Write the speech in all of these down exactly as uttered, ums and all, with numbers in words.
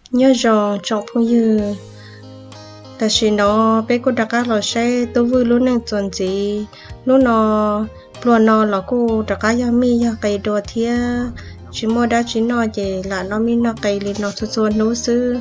nhớ rồi trong phong dư ta chỉ nó bé cô đặc cá là sẽ tôi vui lúc năng chuẩn gì lúc nó luôn nó là cô đặc cá yami mi ya cây đồ thia chỉ mua đã chỉ nó gì là nó mi nó cây liền nó xuân xuân nấu sư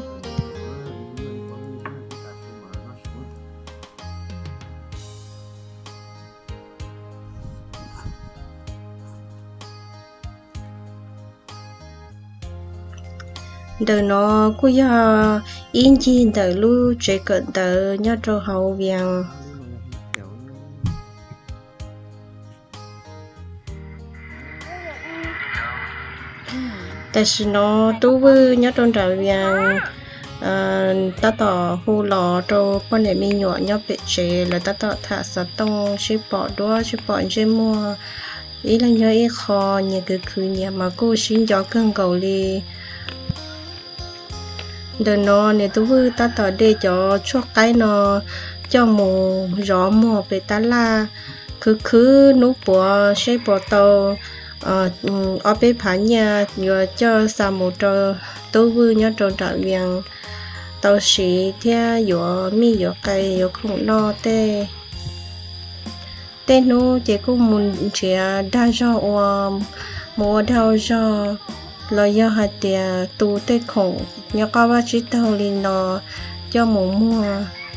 đời nó cứ ya yên chi đời lu chỉ cần đời nhớ cho hậu viện tại vì nó tu vui nhớ trong đời viện ta tỏ hù lò cho con này mi nhỏ nhớ bị chế là ta tỏ thả sát tông chỉ bỏ đua chỉ bỏ chế mua ý là nhớ ý khó như cái cứ nhà mà cô xin cho cơn cầu đi đời nó này tu vui ta tỏ để cho cho cái nó cho mù gió mùa về ta la cứ cứ núp bỏ sẽ bỏ tàu ờ ở bên phải nhà rồi cho sao một trò tu vui nhớ trong trại viện tàu sĩ theo dõi mi dõi cây dõi không no tê tê nu chỉ có muốn chỉ đa do mua đau do lo do hạt tiền tu tê khổ nhớ có ba chỉ tàu liền nó cho mùa mua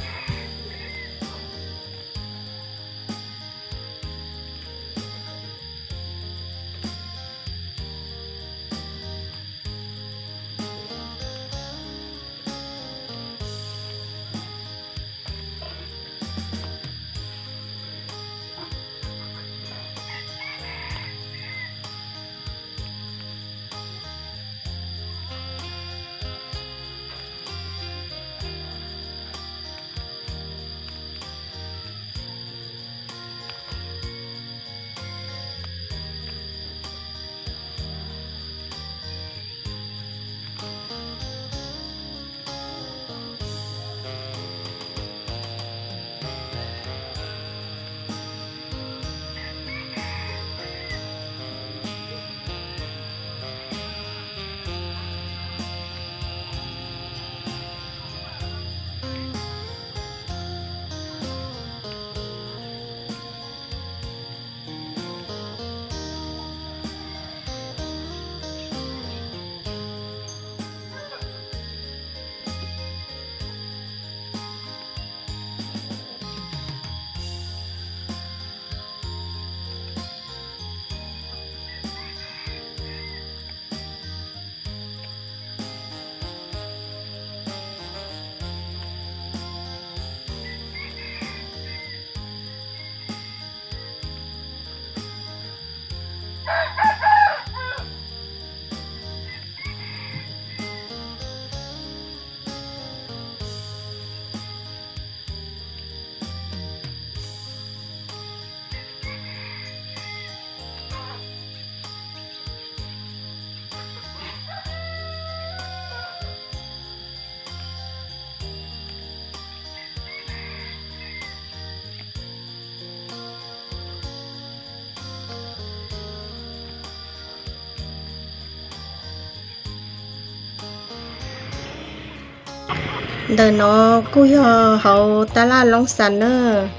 đời nó cứ hậu ta la long sàn nữa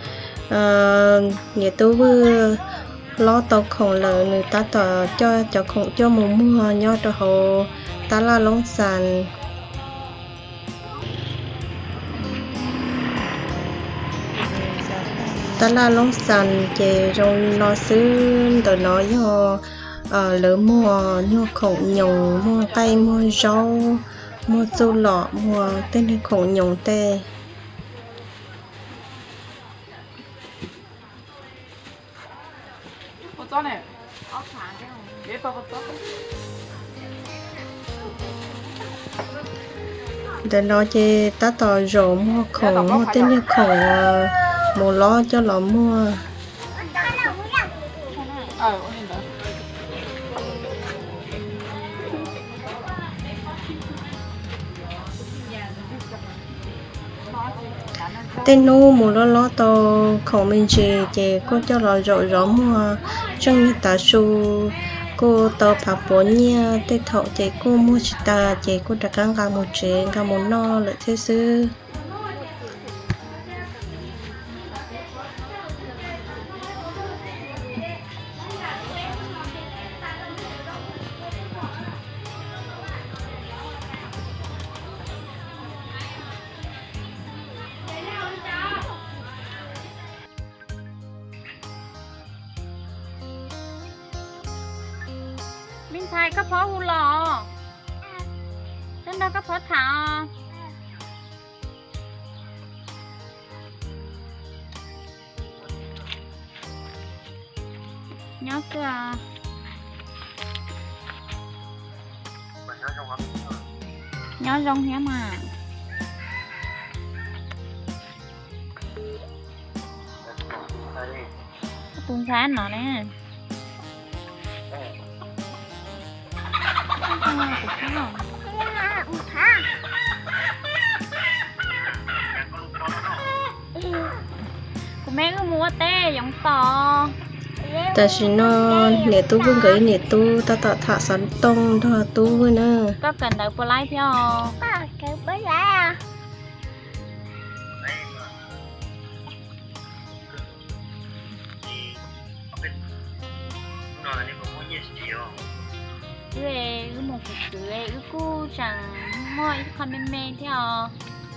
nhà tôi vừa lo tàu khổng lồ người ta tỏ cho cho khổng cho mùa mưa nhau cho hậu ta la long sàn ta la long sàn về rồi nó xứ đời nó do lỡ mùa nhau khổng nhồng mua cây mua rau mua dâu lọ mua tên này khổng nhồng tê để nó chơi ta tỏ rổ mua khổng mua tên này khổng mua lo cho nó mua tên nu mù lo lo to khẩu mình chỉ chỉ có cho nó rồi rõ mua trong như ta su cô tàu phá bốn nha tê thọ chạy cô mua chỉ ta chạy cô đặc căng cả một chế cả một no lợi thế sư Minh Thái có phó hù lò Tên đó có phó thảo Nhớ kìa Nhớ rong hả mà Tuần sáng nó nè Cô mấy cái mua tê giống to ta chỉ nó nè tu vương cái nè tu ta tạo thả sắn tông thọ tu vương nữa có cần đợi cô lái theo Ba cái bấy lá Ê, cái một cái chữ ấy, cái cô chẳng mọi con mê mê theo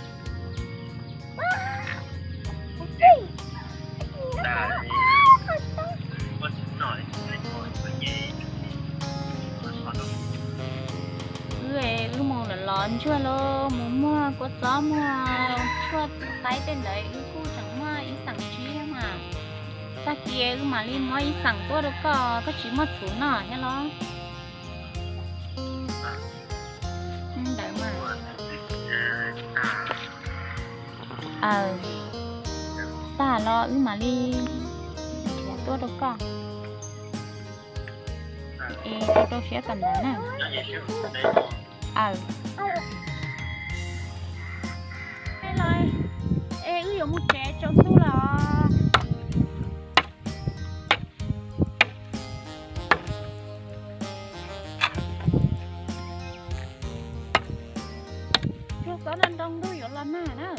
Ê, cái màu là lón chưa lô, mùa mưa, có gió mưa Chua tay tên đấy, cái cô chẳng mơ ý sẵn trí mà Ta kia cái mà lên mọi ý sẵn tôi được có, có chỉ một chút nọ nha lo Đấy mà Ờ Ta lo ư mà đi Để tôi đâu có Ê tôi tôi sẽ cần đó nè Ờ Ê lời Ê ư giống một trẻ trong tu là Trước đó lên đông đuôi ở lần nào đó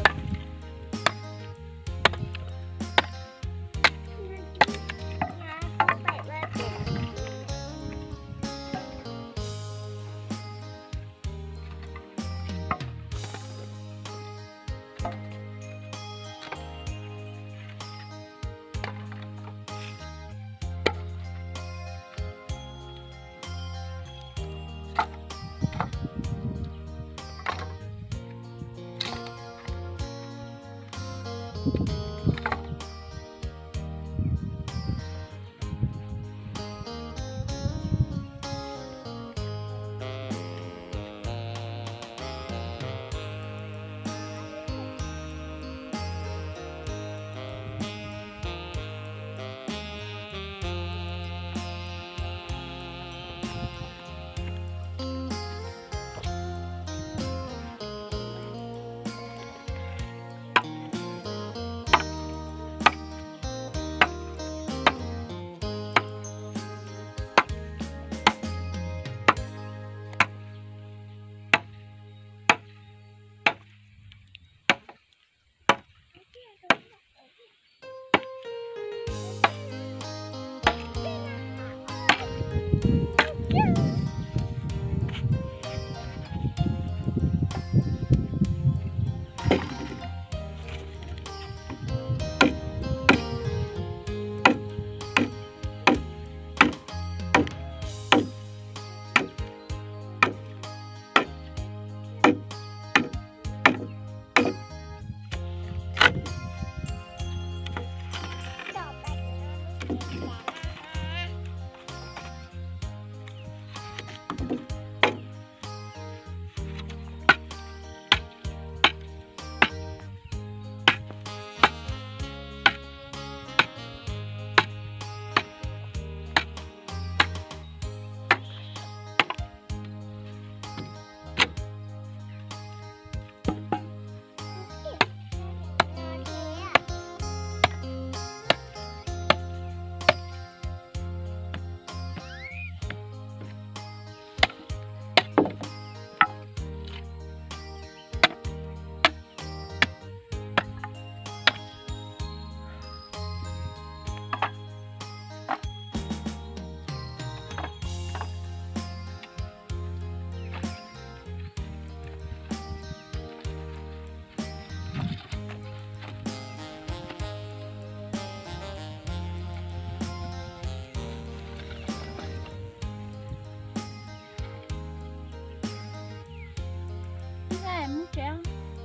trắng chéo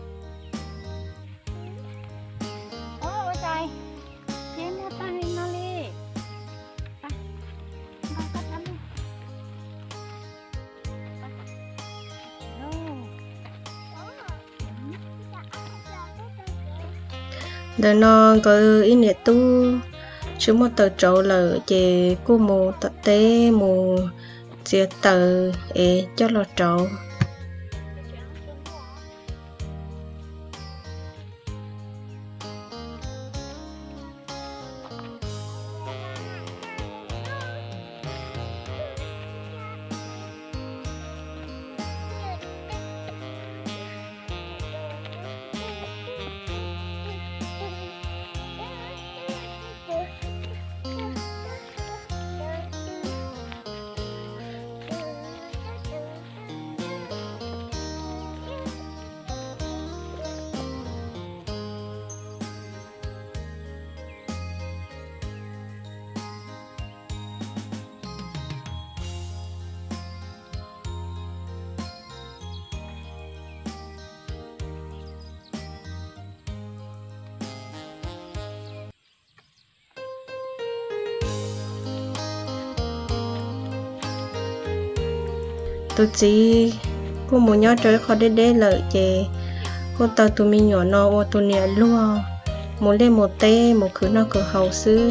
ô ôi trời em mua tay nó đi ta ta cắt lắm đời nó có ý nghĩa tu chứ một tờ trâu là chỉ cô mù tờ tế mù chia tờ ế cho lọ trâu tôi chỉ cô muốn nhớ trời khó để để lợi chị cô tao tụi mình nhỏ nó ô tụi nhẹ luôn muốn lên một tê một khứ nó cửa hậu xứ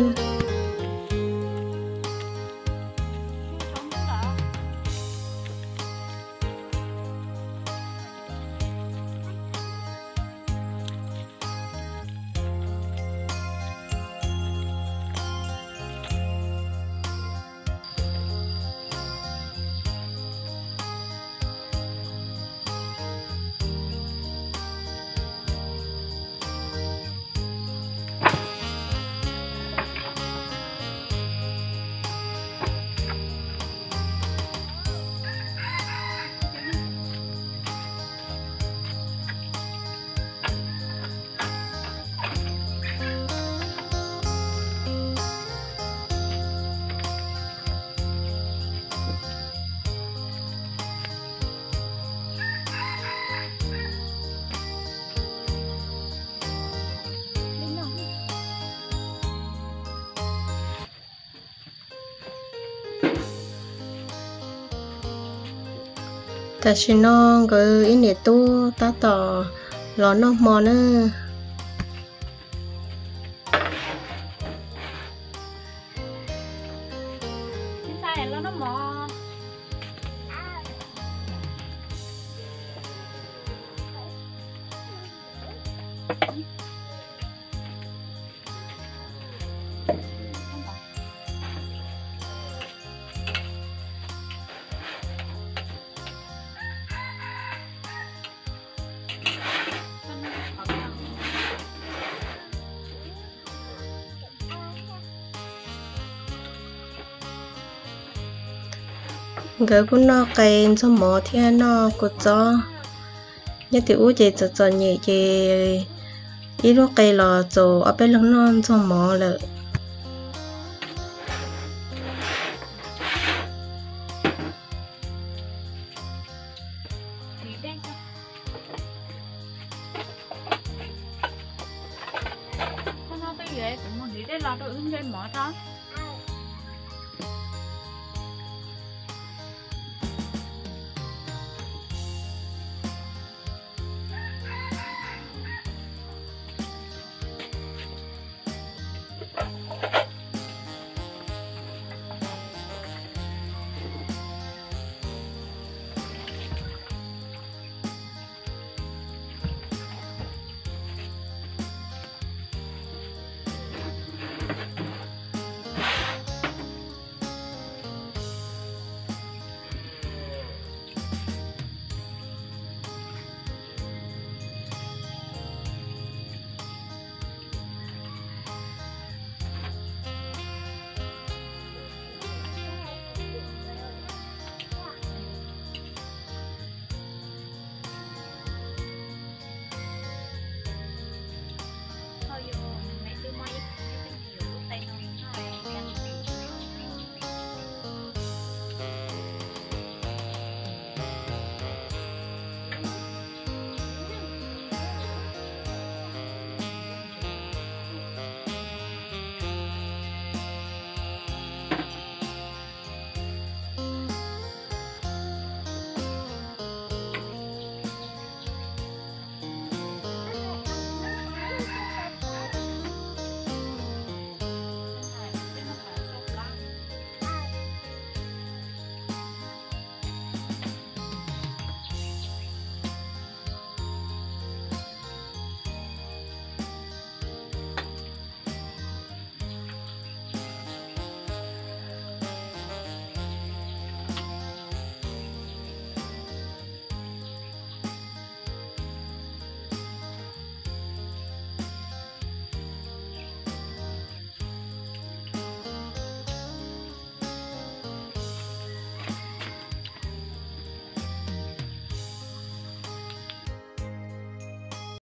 ta chỉ nó cái ý nghĩa tu ta tỏ lò nó mò nữa sai là nó mò cái cũng nó cái cho mỏ thì nó có cho nhất thì u chị cho cho nhẹ chị ít lúc cái lò cho ở bên lưng non cho mỏ là nó cái gì cũng muốn đi đây là tôi ứng lên mỏ thôi